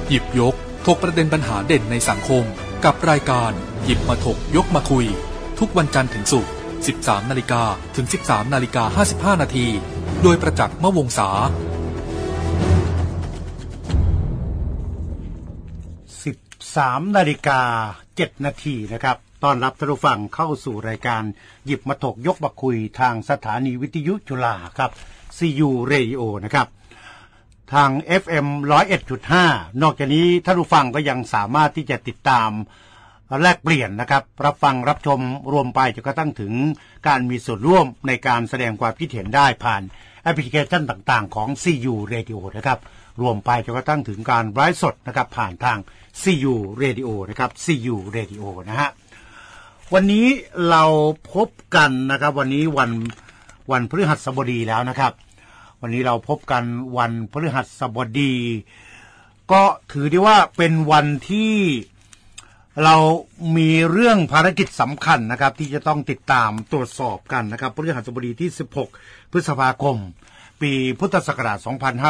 หยิบยกถกประเด็นปัญหาเด่นในสังคมกับรายการหยิบมาถกยกมาคุยทุกวันจันทร์ถึงศุกร์ 13 นาฬิกาถึง 13 นาฬิกา 55 นาทีโดยประจักษ์ มวงศา 13 นาฬิกา 7 นาทีนะครับต้อนรับท่านผู้ฟังเข้าสู่รายการหยิบมาถกยกมาคุยทางสถานีวิทยุจุฬาครับ CU Radio นะครับทาง FM 101.5 นอกจากนี้ท่านผู้ฟังก็ยังสามารถที่จะติดตามแลกเปลี่ยนนะครับรับฟังรับชมรวมไปจนกระทั่งถึงการมีส่วนร่วมในการแสดงความคิดเห็นได้ผ่านแอปพลิเคชันต่างๆของ CU Radio นะครับรวมไปจนกระทั่งถึงการไลฟ์สดนะครับผ่านทาง CU Radio นะครับ CU Radio นะฮะวันนี้เราพบกันนะครับวันนี้วันพฤหัสบดีแล้วนะครับวันนี้เราพบกันวันพฤหัสบดีก็ถือได้ว่าเป็นวันที่เรามีเรื่องภารกิจสำคัญนะครับที่จะต้องติดตามตรวจสอบกันนะครับพฤหัสบดีที่16พฤษภาคมปีพุทธศักราช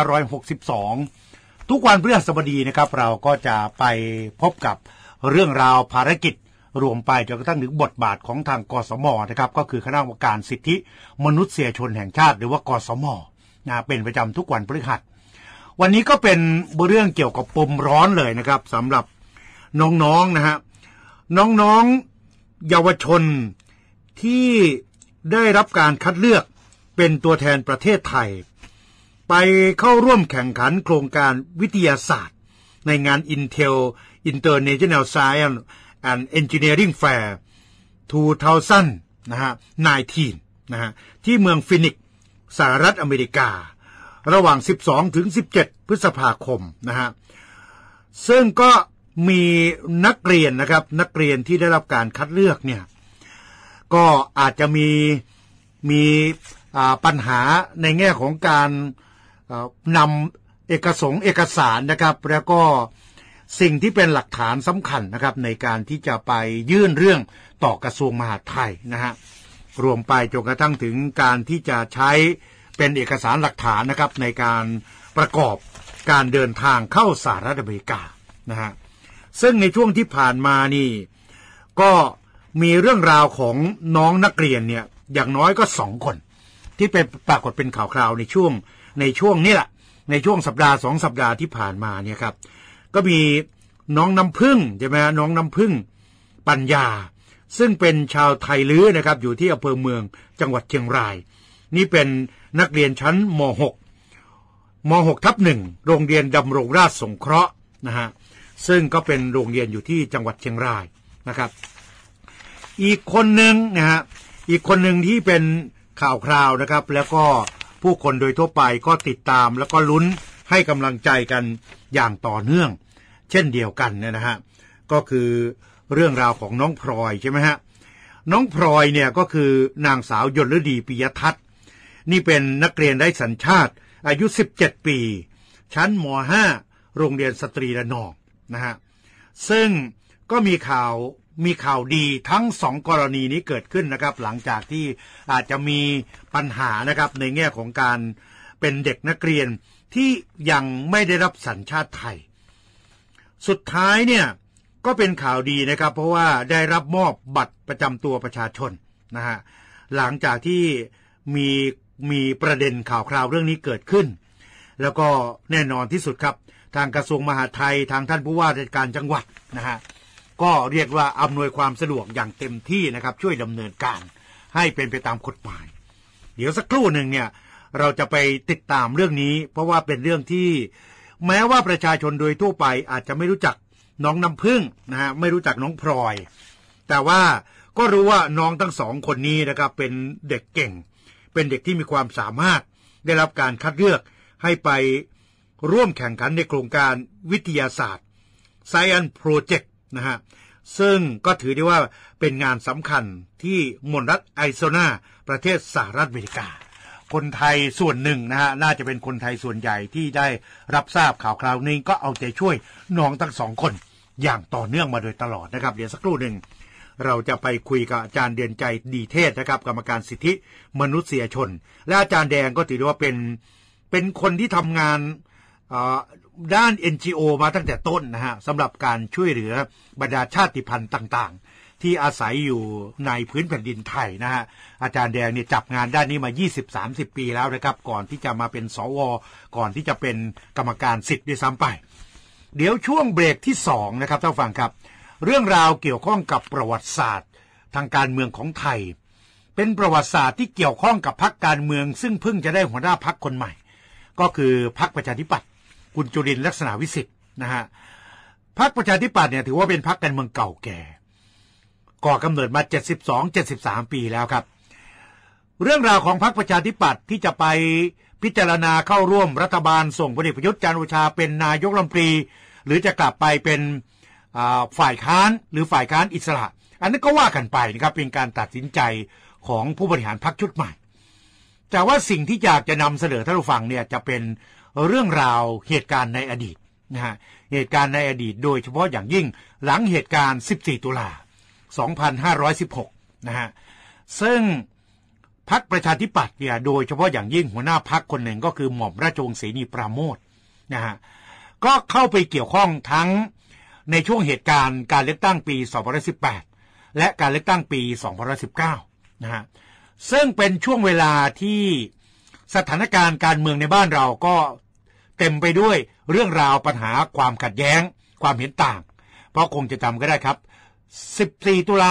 2562ทุกวันพฤหัสบดีนะครับเราก็จะไปพบกับเรื่องราวภารกิจรวมไปจนกระทั่งถึงบทบาทของทางกสมนะครับก็คือคณะกรรมการสิทธิมนุษยชนแห่งชาติหรือว่ากสมนะเป็นประจำทุกวันพฤหัสวันนี้ก็เป็นเรื่องเกี่ยวกับปมร้อนเลยนะครับสำหรับน้องๆนะฮะน้องๆเยาวชนที่ได้รับการคัดเลือกเป็นตัวแทนประเทศไทยไปเข้าร่วมแข่งขันโครงการวิทยาศาสตร์ในงาน Intel International Science and Engineering Fair 2019นะฮะที่เมืองฟินิกซ์สหรัฐอเมริการะหว่าง12ถึง17พฤษภาคมนะฮะซึ่งก็มีนักเรียนนะครับนักเรียนที่ได้รับการคัดเลือกเนี่ยก็อาจจะมีปัญหาในแง่ของการนำเอกสารนะครับแล้วก็สิ่งที่เป็นหลักฐานสำคัญนะครับในการที่จะไปยื่นเรื่องต่อกระทรวงมหาดไทยนะฮะรวมไปจนกระทั่งถึงการที่จะใช้เป็นเอกสารหลักฐานนะครับในการประกอบการเดินทางเข้าสหรัฐอเมริกานะฮะซึ่งในช่วงที่ผ่านมานี่ก็มีเรื่องราวของน้องนักเรียนเนี่ยอย่างน้อยก็2คนที่เป็นปรากฏเป็นข่าวคราวในช่วงนี้แหละในช่วงสัปดาห์2สัปดาห์ที่ผ่านมาเนี่ยครับก็มีน้องน้ำพึ่งใช่ไหมน้องน้ำพึ่งปัญญาซึ่งเป็นชาวไทยลื้อนะครับอยู่ที่อำเภอเมืองจังหวัดเชียงรายนี่เป็นนักเรียนชั้นม.6 ทับ 1โรงเรียนดำรงราชสงเคราะห์นะฮะซึ่งก็เป็นโรงเรียนอยู่ที่จังหวัดเชียงรายนะครับอีกคนหนึ่งนะฮะอีกคนหนึ่งที่เป็นข่าวคราวนะครับแล้วก็ผู้คนโดยทั่วไปก็ติดตามแล้วก็ลุ้นให้กำลังใจกันอย่างต่อเนื่องเช่นเดียวกันนะฮะก็คือเรื่องราวของน้องพลอยใช่ไหมฮะน้องพลอยเนี่ยก็คือนางสาวยลฤดีปิยทัศน์นี่เป็นนักเรียนไร้สัญชาติอายุ17ปีชั้นม.5 โรงเรียนสตรีระนองนะฮะซึ่งก็มีข่าวดีทั้ง2กรณีนี้เกิดขึ้นนะครับหลังจากที่อาจจะมีปัญหานะครับในแง่ของการเป็นเด็กนักเรียนที่ยังไม่ได้รับสัญชาติไทยสุดท้ายเนี่ยก็เป็นข่าวดีนะครับเพราะว่าได้รับมอบบัตรประจำตัวประชาชนนะฮะหลังจากที่มีประเด็นข่าวคราวเรื่องนี้เกิดขึ้นแล้วก็แน่นอนที่สุดครับทางกระทรวงมหาดไทยทางท่านผู้ว่าราชการจังหวัดนะฮะก็เรียกว่าอำนวยความสะดวกอย่างเต็มที่นะครับช่วยดำเนินการให้เป็นไปตามกฎหมายเดี๋ยวสักครู่หนึ่งเนี่ยเราจะไปติดตามเรื่องนี้เพราะว่าเป็นเรื่องที่แม้ว่าประชาชนโดยทั่วไปอาจจะไม่รู้จักน้องน้ำพึ่งนะฮะไม่รู้จักน้องพลอยแต่ว่าก็รู้ว่าน้องทั้ง2คนนี้นะครับเป็นเด็กเก่งเป็นเด็กที่มีความสามารถได้รับการคัดเลือกให้ไปร่วมแข่งขันในโครงการวิทยาศาสตร์ Science Project นะฮะซึ่งก็ถือได้ว่าเป็นงานสำคัญที่มณฑลรัฐแอริโซนาประเทศสหรัฐอเมริกาคนไทยส่วนหนึ่งนะฮะน่าจะเป็นคนไทยส่วนใหญ่ที่ได้รับทราบข่าวคราวนี้ก็เอาใจช่วยน้องทั้ง2คนอย่างต่อเนื่องมาโดยตลอดนะครับเดี๋ยวสักครู่หนึ่งเราจะไปคุยกับอาจารย์เดือนใจดีเทศนะครับกรรมการสิทธิมนุษยชนและอาจารย์แดงก็ถือว่าเป็นคนที่ทำงานด้าน NGO มาตั้งแต่ต้นนะฮะสำหรับการช่วยเหลือบรรดาชาติพันธุ์ต่างๆที่อาศัยอยู่ในพื้นแผ่นดินไทยนะฮะอาจารย์แดงเนี่ยจับงานด้านนี้มา 20-30 ปีแล้วนะครับก่อนที่จะมาเป็นสวก่อนที่จะเป็นกรรมการสิทธิ์ด้วยซ้ำไปเดี๋ยวช่วงเบรกที่2นะครับท่านฟังครับเรื่องราวเกี่ยวข้องกับประวัติศาสตร์ทางการเมืองของไทยเป็นประวัติศาสตร์ที่เกี่ยวข้องกับพรรคการเมืองซึ่งเพิ่งจะได้หัวหน้าพรรคคนใหม่ก็คือพรรคประชาธิปัตย์คุณจุรินทร์ลักษณะวิสิทธิ์นะฮะพรรคประชาธิปัตย์เนี่ยถือว่าเป็นพรรคการเมืองเก่าแก่ก่อกำเนิดมา 72-73 ปีแล้วครับเรื่องราวของพรรคประชาธิปัตย์ที่จะไปพิจารณาเข้าร่วมรัฐบาลส่งพลเอกประยุทธ์จันทร์โอชาเป็นนายกรัฐมนตรีหรือจะกลับไปเป็นฝ่ายค้านหรือฝ่ายค้านอิสระอันนั้นก็ว่ากันไปนะครับเป็นการตัดสินใจของผู้บริหารพรรคชุดใหม่แต่ว่าสิ่งที่อยากจะนำเสนอท่านผู้ฟังเนี่ยจะเป็นเรื่องราวเหตุการณ์ในอดีตนะฮะเหตุการณ์ในอดีตโดยเฉพาะอย่างยิ่งหลังเหตุการณ์14ตุลา2516นะฮะซึ่งพรรคประชาธิปัตย์เนี่ยโดยเฉพาะอย่างยิ่งหัวหน้าพรรคคนหนึ่งก็คือหม่อมราชวงศ์เสนีปราโมชนะฮะก็เข้าไปเกี่ยวข้องทั้งในช่วงเหตุการณ์การเลือกตั้งปี2018และการเลือกตั้งปี2019นะฮะซึ่งเป็นช่วงเวลาที่สถานการณ์การเมืองในบ้านเราก็เต็มไปด้วยเรื่องราวปัญหาความขัดแย้งความเห็นต่างเพราะคงจะจำก็ได้ครับ14ตุลา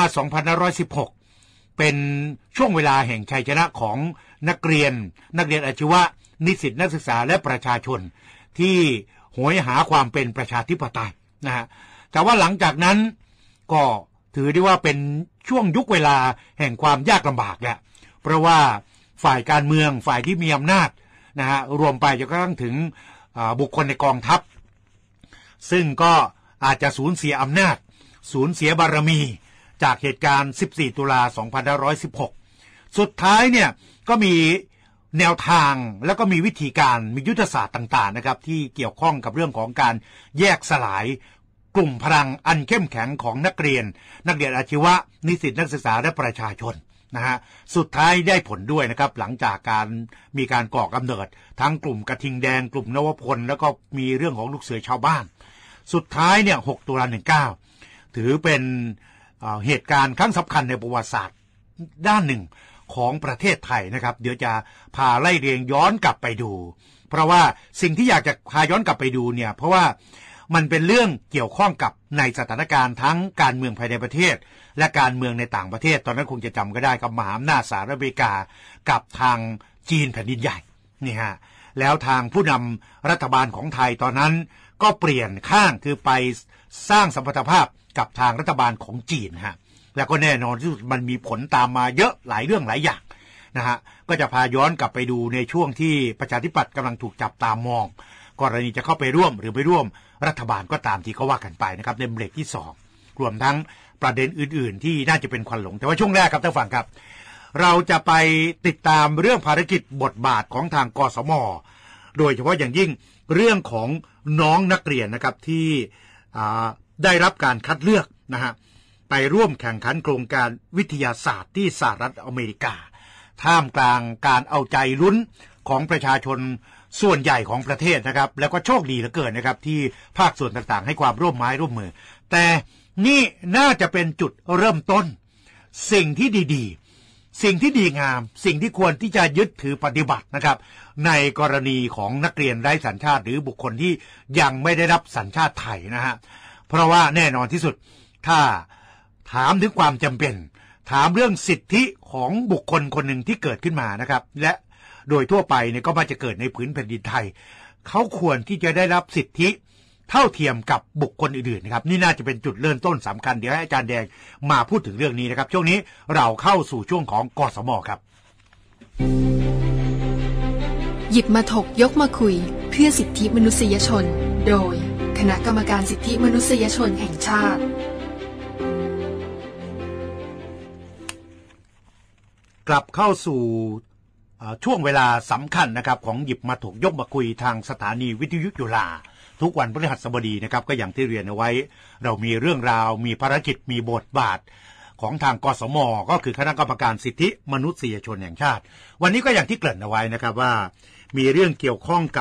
2516เป็นช่วงเวลาแห่งชัยชนะของนักเรียนอาชีวะนิสิตนักศึกษาและประชาชนที่โหยหาความเป็นประชาธิปไตยนะฮะแต่ว่าหลังจากนั้นก็ถือได้ว่าเป็นช่วงยุคเวลาแห่งความยากลำบากแหละเพราะว่าฝ่ายการเมืองฝ่ายที่มีอำนาจนะฮะรวมไปจนกระทั่งถึงบุคคลในกองทัพซึ่งก็อาจจะสูญเสียอำนาจสูญเสียบารมีจากเหตุการณ์14ตุลา2516สุดท้ายเนี่ยก็มีแนวทางแล้วก็มีวิธีการมียุทธศาสตร์ต่างๆนะครับที่เกี่ยวข้องกับเรื่องของการแยกสลายกลุ่มพลังอันเข้มแข็งของนักเรียนอาชีวะนิสิตนักศึกษาและประชาชนนะฮะสุดท้ายได้ผลด้วยนะครับหลังจากมีการก่อกำเนิดทั้งกลุ่มกระทิงแดงกลุ่มนวพลแล้วก็มีเรื่องของลูกเสือชาวบ้านสุดท้ายเนี่ย6ตุลา19ถือเป็นเหตุการณ์ครั้งสำคัญในประวัติศาสตร์ด้านหนึ่งของประเทศไทยนะครับเดี๋ยวจะพาไล่เรียงย้อนกลับไปดูเพราะว่าสิ่งที่อยากจะพาย้อนกลับไปดูเนี่ยเพราะว่ามันเป็นเรื่องเกี่ยวข้องกับในสถานการณ์ทั้งการเมืองภายในประเทศและการเมืองในต่างประเทศตอนนั้นคงจะจำก็ได้กับมหาอำนาจสหรัฐอเมริกากับทางจีนแผ่นดินใหญ่นี่ฮะแล้วทางผู้นำรัฐบาลของไทยตอนนั้นก็เปลี่ยนข้างคือไปสร้างสัมพันธภาพกับทางรัฐบาลของจีนฮะแล้วก็แน่นอนที่สุดมันมีผลตามมาเยอะหลายเรื่องหลายอย่างนะฮะก็จะพาย้อนกลับไปดูในช่วงที่ประชาธิปัตย์กำลังถูกจับตามองกรณีจะเข้าไปร่วมหรือไม่ร่วมรัฐบาลก็ตามที่เขาว่ากันไปนะครับในเบรกที่2รวมทั้งประเด็นอื่นๆที่น่าจะเป็นควันหลงแต่ว่าช่วงแรกครับท่านฟังครับเราจะไปติดตามเรื่องภารกิจบทบาทของทางกสม.โดยเฉพาะอย่างยิ่งเรื่องของน้องนักเรียนนะครับที่ได้รับการคัดเลือกนะฮะไปร่วมแข่งขันโครงการวิทยาศาสตร์ที่สหรัฐอเมริกาท่ามกลางการเอาใจลุ้นของประชาชนส่วนใหญ่ของประเทศนะครับแล้วก็โชคดีเหลือเกินนะครับที่ภาคส่วนต่างๆให้ความร่วมไม้ร่วมมือแต่นี่น่าจะเป็นจุดเริ่มต้นสิ่งที่ดีๆสิ่งที่ดีงามสิ่งที่ควรที่จะยึดถือปฏิบัตินะครับในกรณีของนักเรียนไร้สัญชาติหรือบุคคลที่ยังไม่ได้รับสัญชาติไทยนะฮะเพราะว่าแน่นอนที่สุดถ้าถามถึงความจำเป็นถามเรื่องสิทธิของบุคคลคนหนึ่งที่เกิดขึ้นมานะครับและโดยทั่วไปเนี่ยก็มักจะเกิดในพื้นแผ่นดินไทยเขาควรที่จะได้รับสิทธิเท่าเทียมกับบุคคลอื่นๆนะครับนี่น่าจะเป็นจุดเริ่มต้นสำคัญเดี๋ยวให้อาจารย์แดงมาพูดถึงเรื่องนี้นะครับช่วงนี้เราเข้าสู่ช่วงของกสม.ครับหยิบมาถกยกมาคุยเพื่อสิทธิมนุษยชนโดยคณะกรรมการสิทธิมนุษยชนแห่งชาติกลับเข้าสู่ช่วงเวลาสำคัญนะครับของหยิบมาถกยกมาคุยทางสถานีวิทยุจุฬาทุกวันพฤหัสบดีนะครับก็อย่างที่เรียนเอาไว้เรามีเรื่องราวมีภารกิจมีบทบาทของทางกสม.ก็คือคณะกรรมการสิทธิมนุษยชนแห่งชาติวันนี้ก็อย่างที่เกริ่นเอาไว้นะครับว่ามีเรื่องเกี่ยวข้องกับ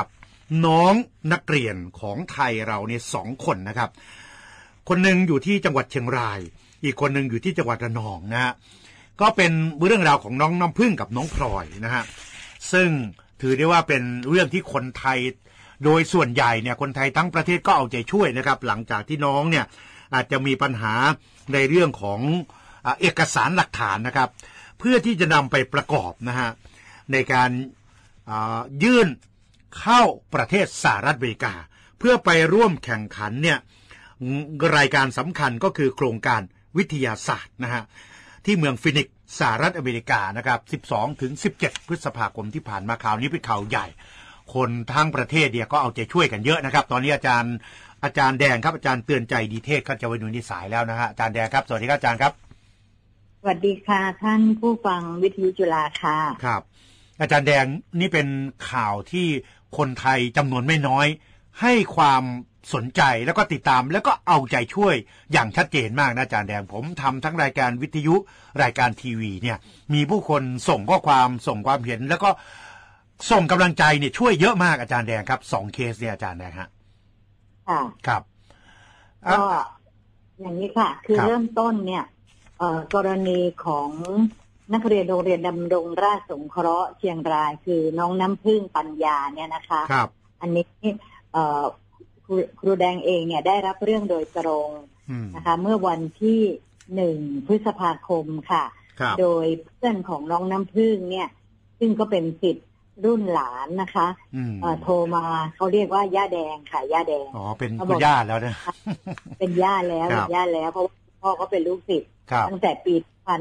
น้องนักเรียนของไทยเราเนี่ย2 คนนะครับคนหนึ่งอยู่ที่จังหวัดเชียงรายอีกคนหนึ่งอยู่ที่จังหวัดระนองนะฮะก็เป็นเรื่องราวของน้องน้ำพึ่งกับน้องพลอยนะฮะซึ่งถือได้ว่าเป็นเรื่องที่คนไทยโดยส่วนใหญ่เนี่ยคนไทยทั้งประเทศก็เอาใจช่วยนะครับหลังจากที่น้องเนี่ยอาจจะมีปัญหาในเรื่องของเอกสารหลักฐานนะครับเพื่อที่จะนำไปประกอบนะฮะในการยื่นเข้าประเทศสหรัฐอเมริกาเพื่อไปร่วมแข่งขันเนี่ยรายการสำคัญก็คือโครงการวิทยาศาสตร์นะฮะที่เมืองฟินิกซ์สหรัฐอเมริกานะครับ12 ถึง 17 พฤษภาคมที่ผ่านมาข่าวนี้เป็นข่าวใหญ่คนทั้งประเทศเนี่ยก็เอาใจช่วยกันเยอะนะครับตอนนี้อาจารย์แดงครับอาจารย์เตือนใจดีเทศก็จะไว้หนุนนิสายแล้วนะฮะอาจารย์แดงครับสวัสดีครับอาจารย์ครับสวัสดีค่ะท่านผู้ฟังวิทยุจุฬาค่ะครับอาจารย์แดงนี่เป็นข่าวที่คนไทยจำนวนไม่น้อยให้ความสนใจแล้วก็ติดตามแล้วก็เอาใจช่วยอย่างชัดเจนมากนะอาจารย์แดงผมทำทั้งรายการวิทยุรายการทีวีเนี่ยมีผู้คนส่งข้อความส่งความเห็นแล้วก็ส่งกำลังใจเนี่ยช่วยเยอะมากอาจารย์แดงครับ2 เคสเนี่ยอาจารย์แดงฮะค่ะครับก็อย่างนี้ค่ะคือเริ่มต้นเนี่ยกรณีของนักเรียนโรงเรียนดำรงราชสงเคราะห์เชียงรายคือน้องน้ำพึ่งปัญญาเนี่ยนะคะครับอันนี้ครูแดงเองเนี่ยได้รับเรื่องโดยตรงนะคะเมื่อวันที่1 พฤษภาคมค่ะโดยเพื่อนของน้องน้ำพึ่งเนี่ยซึ่งก็เป็นศิษย์รุ่นหลานนะคะโทรมาเขาเรียกว่าย่าแดงค่ะย่าแดงอ๋อเป็นย่าแล้วนะเป็นย่าแล้วเพราะพ่อเขาเป็นลูกศิษย์ตั้งแต่ปี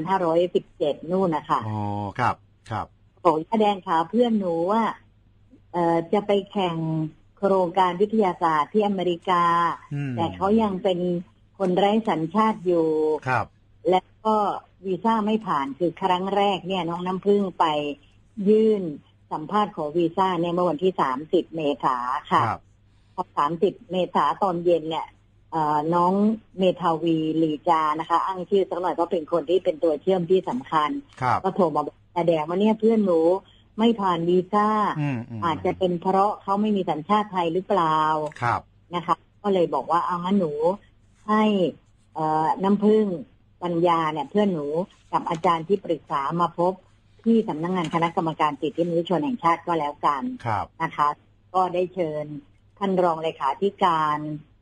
1517นู่นนะคะอ๋อครับบอกย่าแดงค่ะเพื่อนหนูว่าจะไปแข่งโครงการวิทยาศาสตร์ที่อเมริกาแต่เขายังเป็นคนไร้สัญชาติอยู่ครับและก็วีซ่าไม่ผ่านคือครั้งแรกเนี่ยน้องน้ำพึ่งไปยื่นสัมภาษณ์ขอวีซ่าเนี่ยเมื่อวันที่30 เมษายนค่ะพอ30 เมษายนตอนเย็นเนี่ยน้องเมทาวีหลีจานะคะอ้างชื่อสักหน่อยก็เป็นคนที่เป็นตัวเชื่อมที่สำคัญก็โทรมาบอกแสดงว่าเนี่ยเพื่อนหนูไม่ผ่านวีซ่าอาจจะเป็นเพราะเขาไม่มีสัญชาติไทยหรือเปล่านะคะก็เลยบอกว่าเอางั้นหนูให้น้ำพึ่งปัญญาเนี่ยเพื่อนหนูกับอาจารย์ที่ปรึกษามาพบที่สำนักงานคณะกรรมการสิทธิมนุษยชนแห่งชาติก็แล้วกันนะคะก็ได้เชิญท่านรองเลขาธิการ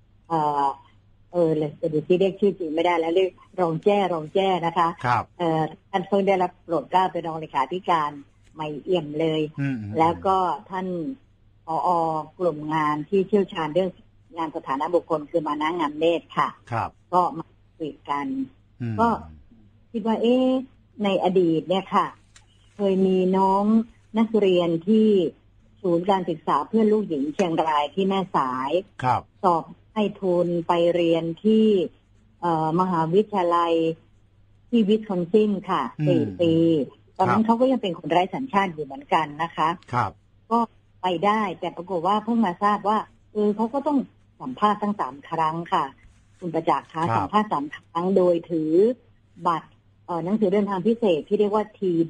เลยจะดูที่เรียกชื่อจริงไม่ได้แล้วเรียกรองแจ้นะคะท่านเพิ่งได้รับโปรดเกล้าเป็นรองเลขาธิการใหม่เอี่ยมเลยแล้วก็ท่านผอ.กลุ่มงานที่เชี่ยวชาญเรื่องงานสถานะบุคคลคือมานะงามเนตรค่ะก็มาคุยกันก็คิดว่าในอดีตเนี่ยค่ะเคยมีน้องนักเรียนที่ศูนย์การศึกษาเพื่อนลูกหญิงเชียงรายที่แม่สายสอบให้ทุนไปเรียนที่มหาวิทยาลัยที่วิสคอนซินค่ะ4 ปีตอนนั้นเขาก็ยังเป็นคนไร้สัญชาติอยู่เหมือนกันนะคะก็ไปได้แต่ปรากฏว่าเพิ่งมาทราบว่าเขาก็ต้องสัมภาษณ์ทั้ง3 ครั้งค่ะคุณประจักษ์คะสัมภาษณ์3 ครั้งโดยถือบัตรหนังสือเดินทางพิเศษที่เรียกว่า TD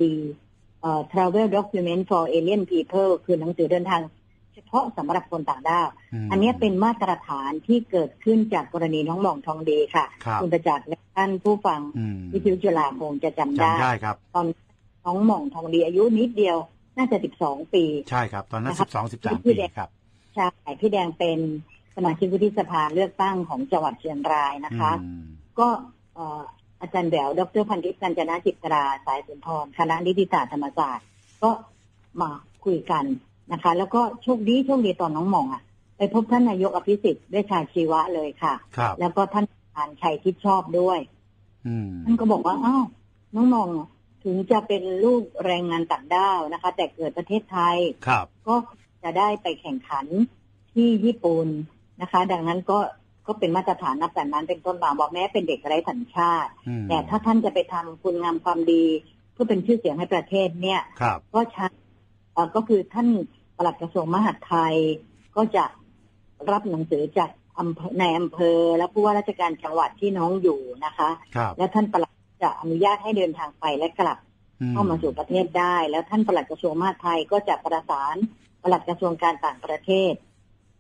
Travel Document for Alien People คือหนังสือเดินทางเฉพาะสำหรับคนต่างด้าวอันนี้เป็นมาตรฐานที่เกิดขึ้นจากกรณีน้องหม่องทองดีค่ะคุณประจักษ์และท่านผู้ฟังวิทยุจุฬาคงจะจำได้ตอนน้องหม่องทองดีอายุนิดเดียวน่าจะ12 ปีใช่ครับตอนนั้น12-13 ปีครับใช่พี่แดงเป็นสมาชิกวุฒิสภาเลือกตั้งของจังหวัดเชียงรายนะคะก็อาจารย์แหววดร.พันธิกัญจนาจิตราสายสุนทรคณะนิติศาสตร์ธรรมศาสตร์ก็มาคุยกันนะคะแล้วก็โชคดีตอนน้องหม่องไปพบท่านนายกอภิสิทธิ์เวชชาชีวะเลยค่ะแล้วก็ท่านอาจารย์ชัยทิพย์ชอบด้วยท่านก็บอกว่าอ้าวน้องหม่องถึงจะเป็นลูกแรงงานต่างด้าวนะคะแต่เกิดประเทศไทยก็จะได้ไปแข่งขันที่ญี่ปุ่นนะคะดังนั้นก็เป็นมาตรฐานนับแต่นั้นเป็นต้นมาบอกแม้เป็นเด็กไร้สัญชาติแต่ถ้าท่านจะไปทำคุณงามความดีเพื่อเป็นชื่อเสียงให้ประเทศเนี่ยก็ใช้ก็คือท่านปลัดกระทรวงมหาดไทยก็จะรับหนังสือจากในอำเภอและผู้ว่าราชการจังหวัดที่น้องอยู่นะคะและท่านปลัดจะอนุญาตให้เดินทางไปและกลับเข้ามาสู่ประเทศได้แล้วท่านปลัดกระทรวงมหาดไทยก็จะประสานปลัดกระทรวงการต่างประเทศ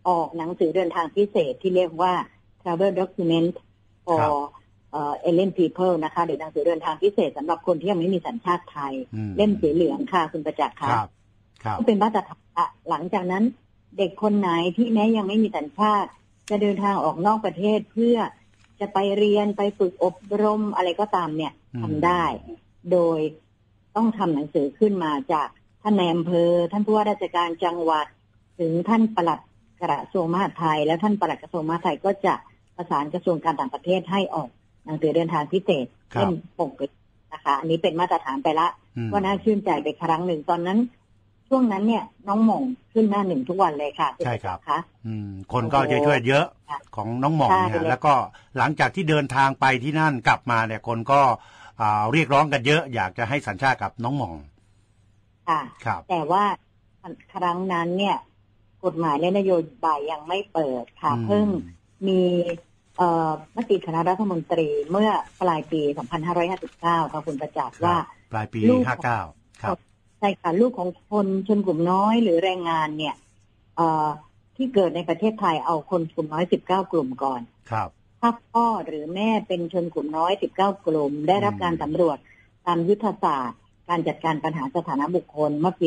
ออกหนังสือเดินทางพิเศษที่เรียกว่า travel document for alien people นะคะหรือหนังสือเดินทางพิเศษสำหรับคนที่ยังไม่มีสัญชาติไทยเล่มสีเหลืองค่ะคุณประจักษ์ค่ะก็เป็นมาตรฐานหลังจากนั้นเด็กคนไหนที่แม้ยังไม่มีสัญชาติจะเดินทางออกนอกประเทศเพื่อจะไปเรียนไปฝึกอบรมอะไรก็ตามเนี่ยทำได้โดยต้องทำหนังสือขึ้นมาจากท่านนายอำเภอท่านผู้ว่าราชการจังหวัดถึงท่านปลัดกระทรวงมหาดไทยแล้วท่านปลัดกระทรวงมหาดไทยก็จะประสานกระทรวงการต่างประเทศให้ออกหนังสือเดินทางพิเศษเป็นปกนะคะอันนี้เป็นมาตรฐานไปละก็น่าชื่นใจไปครั้งหนึ่งตอนนั้นช่วงนั้นเนี่ยน้องหม่องขึ้นหน้าหนึ่งทุกวันเลยค่ะใช่ครับคนก็ช่วยเยอะของน้องหม่องเนี่ยแล้วก็หลังจากที่เดินทางไปที่นั่นกลับมาเนี่ยคนก็เรียกร้องกันเยอะอยากจะให้สัญชาติกับน้องหม่องค่ะแต่ว่าครั้งนั้นเนี่ยกฎหมายและนโยบายยังไม่เปิดค่ะเพิ่งมีมติคณะรัฐมนตรีเมื่อปลายปี 2559 ค่ะคุณประจักษ์ว่าปลายปี 59 ครับใช่ค่ะลูกของคนชนกลุ่มน้อยหรือแรงงานเนี่ยที่เกิดในประเทศไทยเอาคนกลุ่มน้อย19กลุ่มก่อนครับถ้าพ่อหรือแม่เป็นชนกลุ่มน้อย19กลุ่มได้รับการสำรวจตามยุทธศาสตร์การจัดการปัญหาสถานะบุคคลเมื่อปี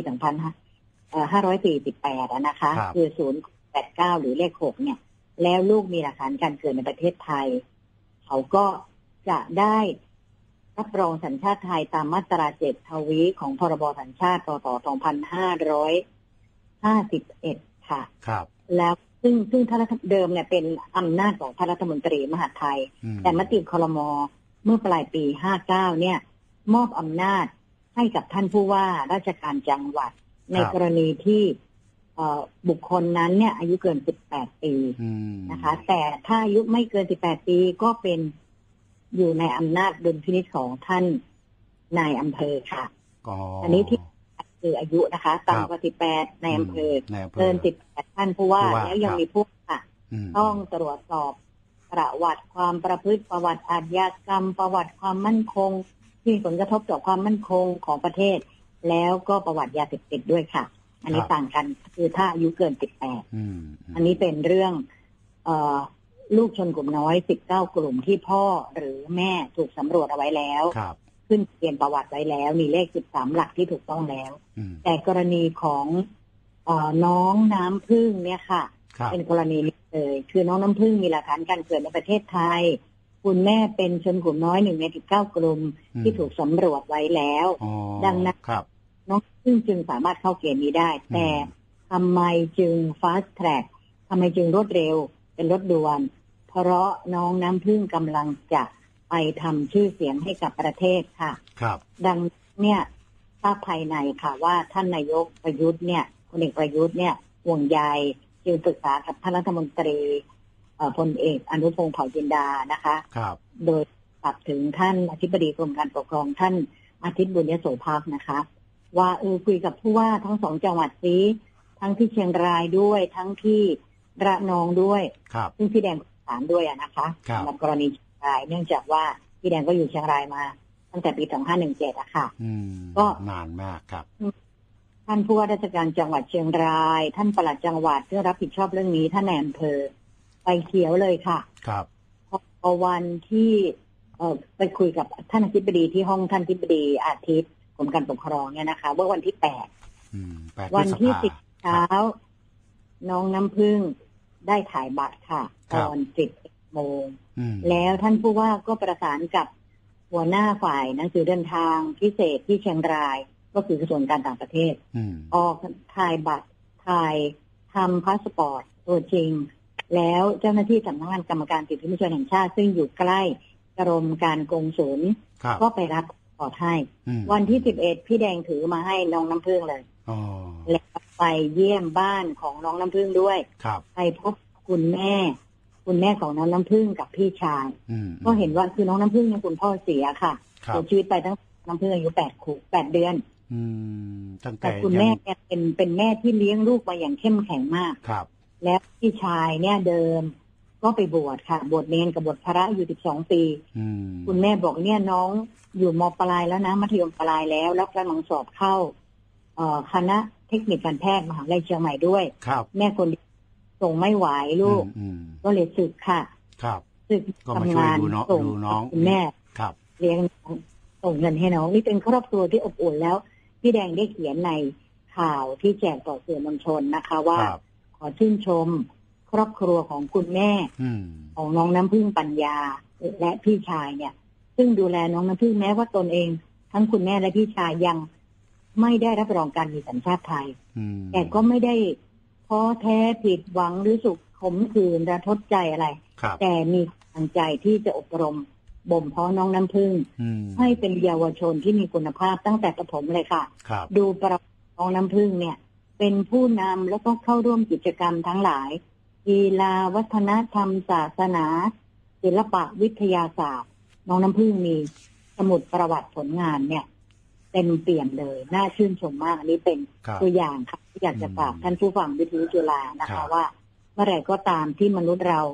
2548 นะคะคือ089หรือเลข6เนี่ยแล้วลูกมีหลักฐานการเกิดในประเทศไทยเขาก็จะได้รับรองสัญชาติไทยตามมาตรา7ทวีของพรบสัญชาติพ.ศ. 2551 ค่ะครับแล้วซึ่งถ้าเดิมเนี่ยเป็นอำนาจของพระรัฐมนตรีมหาดไทยแต่มติครม.เมื่อปลายปี 59 เนี่ยมอบอำนาจให้กับท่านผู้ว่าราชการจังหวัดในกรณีที่บุคคลนั้นเนี่ยอายุเกิน18ปีนะคะแต่ถ้าอายุไม่เกิน18ปีก็เป็นอยู่ในอำนาจดุลพินิจของท่านนายอำเภอค่ะอันนี้ที่คืออายุนะคะต่ำกว่า18ในอำเภอเกิน18ท่านผู้ว่าแล้วยังมีผู้ค่ะต้องตรวจสอบประวัติความประพฤติประวัติอาชญากรรมประวัติความมั่นคงที่มีผลกระทบต่อความมั่นคงของประเทศแล้วก็ประวัติยาเสพติดด้วยค่ะอันนี้ต่างกันคือถ้าอายุเกิน18อันนี้เป็นเรื่องลูกชนกลุ่มน้อย19กลุ่มที่พ่อหรือแม่ถูกสำรวจเอาไว้แล้วขึ้นเรียนประวัติไว้แล้วมีเลข13หลักที่ถูกต้องแล้วแต่กรณีของน้องน้ำพึ่งเนี่ยค่ะเป็นกรณีเลยคือน้องน้ำพึ่งมีหลักฐานการเกิดในประเทศไทยคุณแม่เป็นชนกลุ่มน้อย1ใน19กลุ่มที่ถูกสำรวจไว้แล้วดังนั้นน้องพึ่งจึงสามารถเข้าเกณฑ์นี้ได้แต่ทำไมจึง fast track ทำไมจึงรวดเร็วเป็นรถด่วนเพราะน้องน้ำพึ่งกำลังจะไปทำชื่อเสียงให้กับประเทศค่ะดังเนี่ยทราบภายในค่ะว่าท่านนายกประยุทธ์เนี่ยพลเอกประยุทธ์เนี่ยห่วงใยจึงปรึกษากับท่านรัฐมนตรีพลเอกอนุพงษ์เผ่าจินดานะคะโดยกลับถึงท่านอธิบดีกรมการปกครองท่านอาทิตย์บุญยโสภาคนะคะว่าคุยกับผู้ว่าทั้ง2จังหวัดนี้ทั้งที่เชียงรายด้วยทั้งที่ระนองด้วยซึ่งพี่แดงสารด้วยนะคะสำหรับกรณีเชียงรายเนื่องจากว่าพี่แดงก็อยู่เชียงรายมาตั้งแต่ปี2517อะค่ะก็นานมากครับท่านผู้ว่าราชการจังหวัดเชียงรายท่านปลัดจังหวัดที่รับผิดชอบเรื่องนี้ท่านนายอำเภอไปเขียวเลยค่ะครับพอวันที่ไปคุยกับท่านอธิบดีที่ห้องท่านอธิบดีอาทิตย์กรมการปกครองเนี่ยนะคะเมื่อวันที่8วันที่10เช้าน้องน้ำพึ่งได้ถ่ายบัตรค่ะตอน10 โมงแล้วท่านผู้ว่าก็ประสานกับหัวหน้าฝ่ายหนังสือเดินทางพิเศษที่เชียงรายก็คือกระทรวงการต่างประเทศออกถ่ายบัตรถ่ายทำพาสปอร์ตตัวจริงแล้วเจ้าหน้าที่สำนักงานกรรมการสิทธิมนุษยชนแห่งชาติซึ่งอยู่ใกล้กรมการกงสุลก็ไปรับขอให้วันที่11พี่แดงถือมาให้น้องน้ำพึ่งเลยแล้วไปเยี่ยมบ้านของน้องน้ำพึ่งด้วยไปพบคุณแม่ของน้องน้ำพึ่งกับพี่ชายก็เห็นว่าคือน้องน้ำพึ่งเนี่ยคุณพ่อเสียค่ะเสียชีวิตไปตั้งน้ำพึ่งอายุ8 เดือนแต่คุณแม่เป็นแม่ที่เลี้ยงลูกมาอย่างเข้มแข็งมากแล้วพี่ชายเนี่ยเดิมก็ไปบวชค่ะบวชเนรกับบวชพระอยู่12 ปีคุณแม่บอกเนี่ยน้องอยู่ม.ปลายแล้วนะมัธยมปลายแล้วกำลังสอบเข้าคณะเทคนิคการแพทย์มหาวิทยาลัยเชียงใหม่ด้วยแม่คนส่งไม่ไหวลูกก็เลยสึกค่ะครับสึกทำงานส่งน้องแม่ครับเลี้ยงส่งเงินให้น้องนี่เป็นครอบครัวที่อบอุ่นแล้วพี่แดงได้เขียนในข่าวที่แจกต่อสื่อมวลชนนะคะว่าขอชื่นชมครอบครัวของคุณแม่ของน้องน้ำพึ่งปัญญาและพี่ชายเนี่ยซึ่งดูแลน้องน้ำพึ่งแม้ว่าตนเองทั้งคุณแม่และพี่ชายยังไม่ได้รับรองการมีสัญชาติไทยแต่ก็ไม่ได้ท้อแท้ผิดหวังหรือสุขขมขื่นระทดใจอะไรแต่มีกำลังใจที่จะอบรมบ่มเพาะน้องน้ำพึ่งให้เป็นเยาวชนที่มีคุณภาพตั้งแต่ประถมเลยค่ะดูประวัติน้องน้ำพึ่งเนี่ยเป็นผู้นำแล้วก็เข้าร่วมกิจกรรมทั้งหลายกีฬาวัฒนธรรมศาสนาศิลปะวิทยาศาสตร์น้องน้ำพึ่งมีสมุดประวัติผลงานเนี่ยเต็มเปี่ยมเลยน่าชื่นชมมากอันนี้เป็นตัวอย่างค่ะที่อยากจะฝากท่านผู้ฟังวิทยุจุฬานะคะว่าเมื่อไหร่ก็ตามที่มนุษย์เรา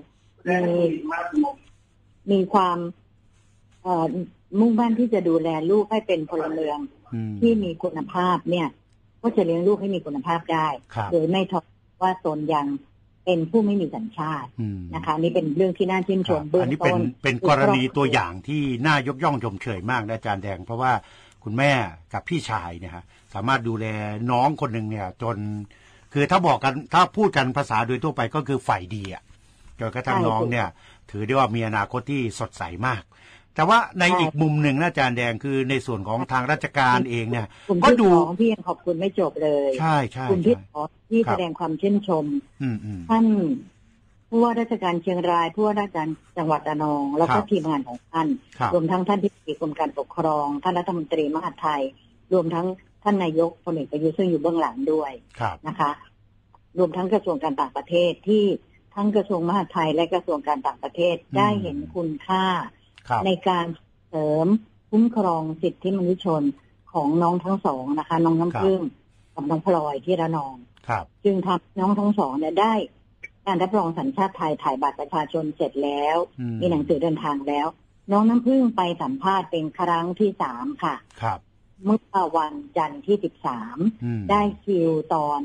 มีความมุ่งมั่นที่จะดูแลลูกให้เป็นพลเมืองที่มีคุณภาพเนี่ยก็จะเลี้ยงลูกให้มีคุณภาพได้โดยไม่ท้อว่าตนยังเป็นผู้ไม่มีสัญชาตินะคะนี่เป็นเรื่องที่น่าชื่นชมเบื้องต้นอันนี้เป็นกรณีตัวอย่างที่น่ายกย่องชมเชยมากนะอาจารย์แดงเพราะว่าคุณแม่กับพี่ชายเนี่ยฮะสามารถดูแลน้องคนหนึ่งเนี่ยจนคือถ้าบอกกันถ้าพูดกันภาษาโดยทั่วไปก็คือฝ่ายดีอ่ะจนกระทั่งน้องเนี่ยถือได้ว่ามีอนาคตที่สดใสมากแต่ว่าในอีกมุมหนึ่งนะอาจารย์แดงคือในส่วนของทางราชการเองเนี่ยก็ดูพี่ยังขอบคุณไม่จบเลยใช่ใช่คุณพี่ขอที่แสดงความชื่นชมท่านผู้ว่าราชการเชียงรายผู้ว่าราชการจังหวัดระนองแล้วก็ทีมงานของท่านรวมทั้งท่านที่กรมการปกครองท่านรัฐมนตรีมหาดไทยรวมทั้งท่านนายกพลเอกประยุทธ์ซึ่งอยู่เบื้องหลังด้วยนะคะรวมทั้งกระทรวงการต่างประเทศที่ทั้งกระทรวงมหาดไทยและกระทรวงการต่างประเทศได้เห็นคุณค่าในการเสริมคุ้มครองสิทธิมนุษยชนของน้องทั้งสองนะคะน้องน้ำพึ่งกับน้องพลอยที่ระนองจึงทำน้องทั้งสองเนี่ยได้การรับรองสัญชาติไทยถ่ายบัตรประชาชนเสร็จแล้วมีหนังสือเดินทางแล้วน้องน้ำพึ่งไปสัมภาษณ์เป็นครั้งที่3ค่ะเมื่อวันจันทร์ที่13ได้คิวตอน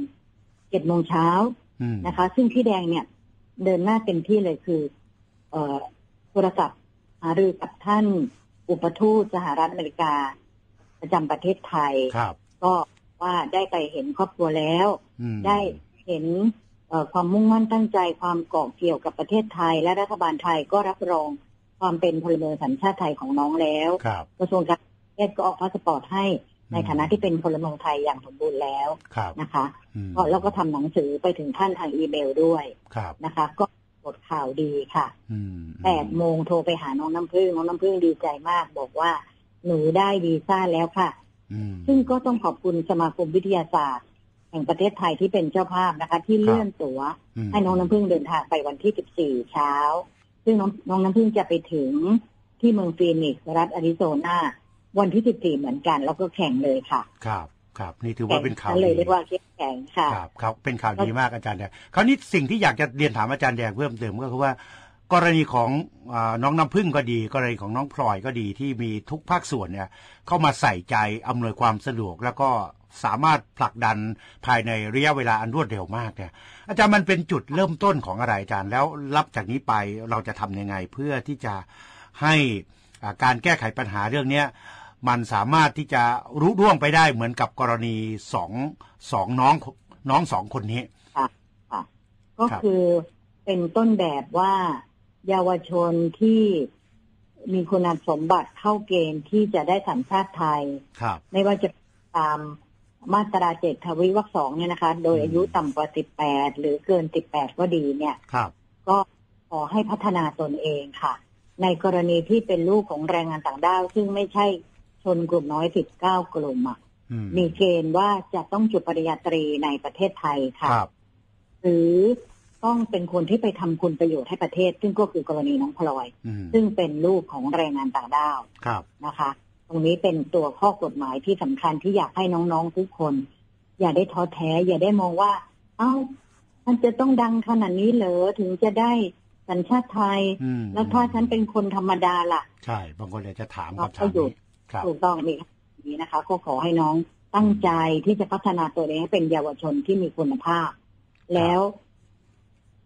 7 โมงเช้านะคะซึ่งพี่แดงเนี่ยเดินหน้าเต็มที่เลยคือโทรศัพท์หารือกับท่านอุปทูตสหรัฐอเมริกาประจำประเทศไทยก็ว่าได้ไปเห็นครอบครัวแล้วได้เห็นความมุ่งมั่นตั้งใจความเกาะเกี่ยวกับประเทศไทยและรัฐบาลไทยก็รับรองความเป็นพลเมืองสัญชาติไทยของน้องแล้วกระทรวงการต่างประเทศก็ออกพาสปอร์ตให้ในฐานะที่เป็นพลเมืองไทยอย่างสมบูรณ์แล้วนะคะแล้วก็ทำหนังสือไปถึงท่านทางอีเมลด้วยนะคะก็บทข่าวดีค่ะ8 โมงโทรไปหาน้องน้ำพึ่งน้องน้ำพึ่งดีใจมากบอกว่าหนูได้วีซ่าแล้วค่ะซึ่งก็ต้องขอบคุณสมาคมวิทยาศาสตร์แห่งประเทศไทยที่เป็นเจ้าภาพนะคะที่เลื่อนตั๋วให้น้องน้ำพึ่งเดินทางไปวันที่14เช้าซึ่งน้องน้ำพึ่งจะไปถึงที่เมืองฟีนิกซ์รัฐอาริโซนาวันที่14เหมือนกันแล้วก็แข่งเลยค่ะครับนี่ถือว่าเป็นข่าวเลยเรียกว่าแข่งค่ะครับเป็นข่าวดีมากอาจารย์แดงคราวนี้สิ่งที่อยากจะเรียนถามอาจารย์แดงเพิ่มเติมก็คือว่ากรณีของน้องน้ำพึ่งก็ดีกรณีของน้องพลอยก็ดีที่มีทุกภาคส่วนเนี่ยเข้ามาใส่ใจอำนวยความสะดวกแล้วก็สามารถผลักดันภายในระยะเวลาอันรวดเร็วมากเนี่ยอาจารย์มันเป็นจุดเริ่มต้นของอะไรอาจารย์แล้วรับจากนี้ไปเราจะทำยังไงเพื่อที่จะให้การแก้ไขปัญหาเรื่องนี้มันสามารถที่จะรุ่ร่วงไปได้เหมือนกับกรณีสองน้อง2 คนนี้ก็คือเป็นต้นแบบว่าเยาวชนที่มีคุณสมบัติเข้าเกณฑ์ที่จะได้สัญชาติไทยไม่ว่าจะตามมาตรา7 ทวีวรรค 2เนี่ยนะคะโดยอายุต่ำกว่า18หรือเกิน18ก็ดีเนี่ยก็ขอให้พัฒนาตนเองค่ะในกรณีที่เป็นลูกของแรงงานต่างด้าวซึ่งไม่ใช่ชนกลุ่มน้อย19 กลุ่มมีเกณฑ์ว่าจะต้องจบปริญญาตรีในประเทศไทยค่ะหรือต้องเป็นคนที่ไปทำคุณประโยชน์ให้ประเทศซึ่งก็คือกรณีน้องพลอยซึ่งเป็นลูกของแรงงานต่างด้าวนะคะตรงนี้เป็นตัวข้อกฎหมายที่สำคัญที่อยากให้น้องๆทุกคนอย่าได้ท้อแท้อย่าได้มองว่ามันจะต้องดังขนาดนี้เหรอถึงจะได้สัญชาติไทยแล้วถ้าฉันเป็นคนธรรมดาล่ะใช่บางคนอยากจะถามคำถามนี้ถูกต้องนี่นะคะก็ขอให้น้องตั้งใจที่จะพัฒนาตัวเองให้เป็นเยาวชนที่มีคุณภาพแล้ว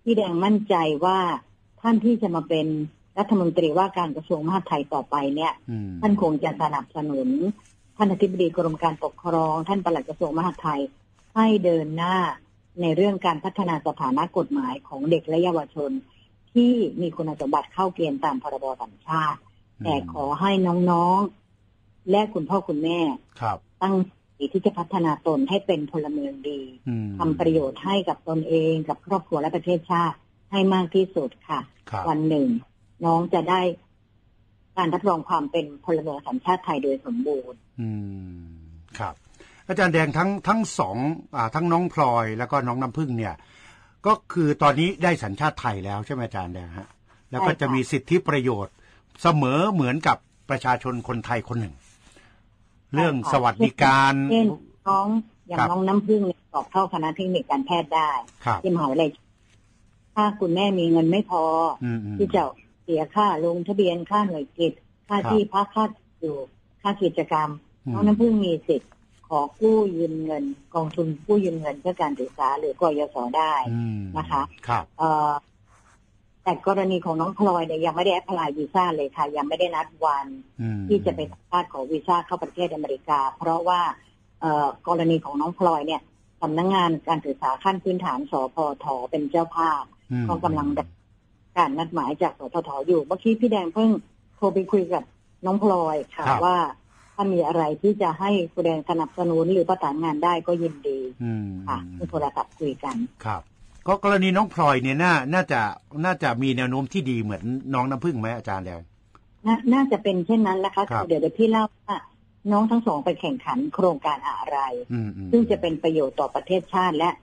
พี่แดงมั่นใจว่าท่านที่จะมาเป็นรัฐมนตรีว่าการกระทรวงมหาดไทยต่อไปเนี่ยท่านคงจะสนับสนุนท่านอธิบดีกรมการปกครองท่านปลัดกระทรวงมหาดไทยให้เดินหน้าในเรื่องการพัฒนาสถานะกฎหมายของเด็กและเยาวชนที่มีคุณสมบัติเข้าเกณฑ์ตามพรบสัญชาติแต่ขอให้น้องๆและคุณพ่อคุณแม่ตั้งใจที่จะพัฒนาตนให้เป็นพลเมืองดีทำประโยชน์ให้กับตนเองกับครอบครัวและประเทศชาติให้มากที่สุดค่ะวันหนึ่งน้องจะได้การรับรองความเป็นพลเมืองสัญชาติไทยโดยสมบูรณ์ครับอาจารย์แดงทั้งสองทั้งน้องพลอยแล้วก็น้องน้ำพึ่งเนี่ยก็คือตอนนี้ได้สัญชาติไทยแล้วใช่ไหมอาจารย์แดงฮะแล้วก็จะมีสิทธิประโยชน์เสมอเหมือนกับประชาชนคนไทยคนหนึ่งเรื่องสวัสดิการน้องอย่างน้องน้ำพึ่งสอบเข้าคณะเทคนิคการแพทย์ได้ที่มหาวิทยาลัยถ้าคุณแม่มีเงินไม่พอที่จะเสียค่าลงทะเบียนค่าหน่วยกิจค่าที่พักค่าอยู่ค่ากิจกรรมน้องน้ำพึ่งมีสิทธิ์ขอกู้ยืมเงินกองทุนกู้ยืมเงินเพื่อการศึกษาหรือกยศได้นะคะแต่กรณีของน้องพลอยเนี่ยยังไม่ได้แอพพลายวีซ่าเลยค่ะยังไม่ได้นัดวันที่จะไปสัมภาษณ์ขอวีซ่าเข้าประเทศอเมริกาเพราะว่ากรณีของน้องพลอยเนี่ยสำนักงานการศึกษาขั้นพื้นฐานสพทเป็นเจ้าภาพก็กำลังการนัดหมายจากสพทอยู่เมื่อกี้พี่แดงเพิ่งโทรไปคุยกับน้องพลอยค่ะว่าถ้ามีอะไรที่จะให้คุณแดงสนับสนุนหรือประสานงานได้ก็ยินดีค่ะโทรศัพท์คุยกันครับก็กรณีน้องพลอยเนี่ยน่าจะมีแนวโน้มที่ดีเหมือนน้องน้ำพึ่งไหมอาจารย์แดงน่าจะเป็นเช่นนั้นนะคะเดี๋ยวพี่เล่าว่าน้องทั้งสองไปแข่งขันโครงการอะไรซึ่งจะเป็นประโยชน์ต่อประเทศชาติและ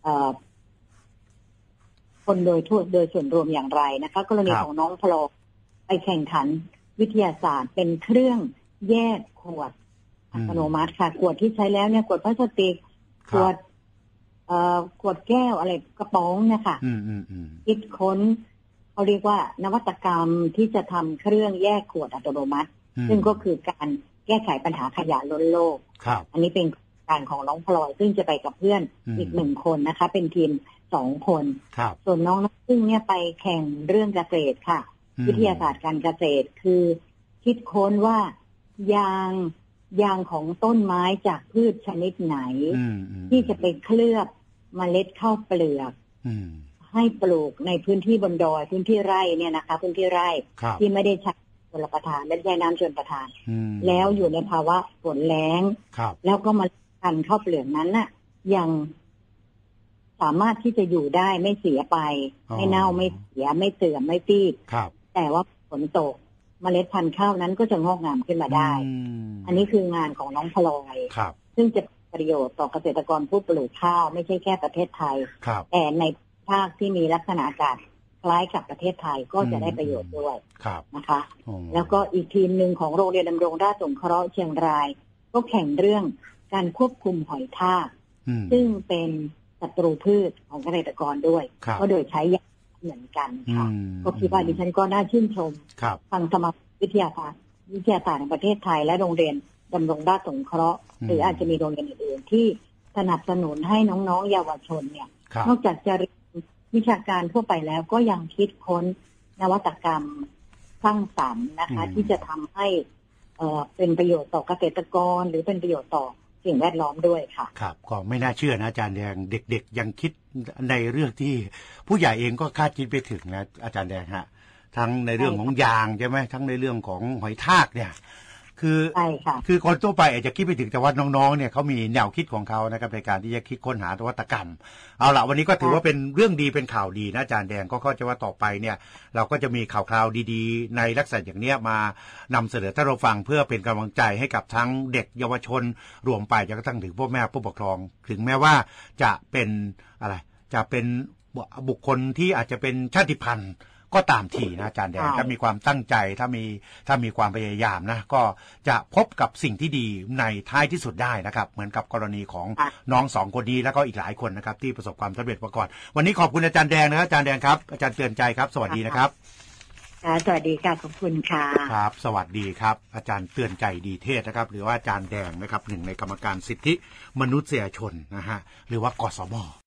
คนโดยส่วนรวมอย่างไรนะคะกรณีของน้องพลอยไปแข่งขันวิทยาศาสตร์เป็นเครื่องแยกขวดอัตโนมัติค่ะขวดที่ใช้แล้วเนี่ยขวดพลาสติกขวดแก้วอะไรกระป๋องเนี่ยค่ะคิดค้นเขาเรียกว่านวัตกรรมที่จะทำเครื่องแยกขวดอัตโนมัติซึ่งก็คือการแก้ไขปัญหาขยะล้นโลกอันนี้เป็นการของน้องพลอยซึ่งจะไปกับเพื่อนอีก1 คนนะคะเป็นทีม2 คนส่วนน้องซึ่งเนี่ยไปแข่งเรื่องเกษตรค่ะวิทยาศาสตร์การเกษตรคือคิดค้นว่ายางของต้นไม้จากพืชชนิดไหนที่จะไปเคลือบเมล็ดข้าวเปลือกให้ปลูกในพื้นที่บนดอยพื้นที่ไร่เนี่ยนะคะพื้นที่ไร่ที่ไม่ได้ใช้ชลประทานไม่ได้ใช้น้ำชลประทานแล้วอยู่ในภาวะฝนแล้งแล้วก็มาพันธุ์ข้าวเปลือกนั้นน่ะยังสามารถที่จะอยู่ได้ไม่เสียไปไม่เน่าไม่เสียไม่เสื่อมไม่ฟีดแต่ว่าฝนตกเมล็ดพันธุ์ข้าวนั้นก็จะงอกงามขึ้นมาได้อันนี้คืองานของน้องพลอยซึ่งจะประโยชน์ต่อเกษตรกรผู้ปลูกข้าวไม่ใช่แค่ประเทศไทยแต่ในภาคที่มีลักษณะอากาศคล้ายกับประเทศไทยก็จะได้ประโยชน์ด้วยนะคะแล้วก็อีกทีมหนึ่งของโรงเรียนดำรงราชสงเคราะห์เชียงรายก็แข่งเรื่องการควบคุมหอยทากซึ่งเป็นศัตรูพืชของเกษตรกรด้วยก็โดยใช้ยาเหมือนกันค่ะก็คิดว่าดิฉันก็น่าชื่นชมทางสมาคมวิทยาศาสตร์แห่งประเทศไทยและโรงเรียนดำรงราชสงเคราะห์หรืออาจจะมีโรงเรียนอื่นๆที่สนับสนุนให้น้องๆเยาวชนเนี่ยนอกจากจะเรียนวิชาการทั่วไปแล้วก็ยังคิดค้นนวัตกรรมสร้างสรรค์นะคะที่จะทำให้เป็นประโยชน์ต่อเกษตรกรหรือเป็นประโยชน์ต่อสิ่งแวดล้อมด้วยค่ะครับก็ไม่น่าเชื่อนะอาจารย์แดงเด็กๆยังคิดในเรื่องที่ผู้ใหญ่เองก็คาดคิดไปถึงนะอาจารย์แดงฮะทั้งในเรื่องของยางใช่ไหมทั้งในเรื่องของหอยทากเนี่ยคือคนทั่วไปอาจจะคิดไปถึงแต่ว่าน้องๆเนี่ยเขามีแนวคิดของเขานะครับในการที่จะคิดค้นหานวัตกรรมเอาละวันนี้ก็ถือว่าเป็นเรื่องดีเป็นข่าวดีนะอาจารย์แดงก็เข้าใจว่าต่อไปเนี่ยเราก็จะมีข่าวคราวดีๆในลักษณะอย่างนี้มานำเสนอท่านผู้ฟังเพื่อเป็นกำลังใจให้กับทั้งเด็กเยาวชนรวมไปจนกระทั่งถึงพ่อแม่ผู้ปกครองถึงแม้ว่าจะเป็นจะเป็นบุคคลที่อาจจะเป็นชาติพันธุ์ก็ตามทีนะอาจารย์แดงถ้ามีความตั้งใจถ้ามีความพยายามนะก็จะพบกับสิ่งที่ดีในท้ายที่สุดได้นะครับเหมือนกับกรณีของน้อง2 คนนี้แล้วก็อีกหลายคนนะครับที่ประสบความสำเร็จมาก่อนวันนี้ขอบคุณอาจารย์แดงนะครับอาจารย์แดงครับอาจารย์เตือนใจครับสวัสดีนะครับสวัสดีค่ะขอบคุณค่ะครับสวัสดีครับอาจารย์เตือนใจดีเทศนะครับหรือว่าอาจารย์แดงนะครับหนึ่งในกรรมการสิทธิมนุษยชนนะฮะหรือว่ากสม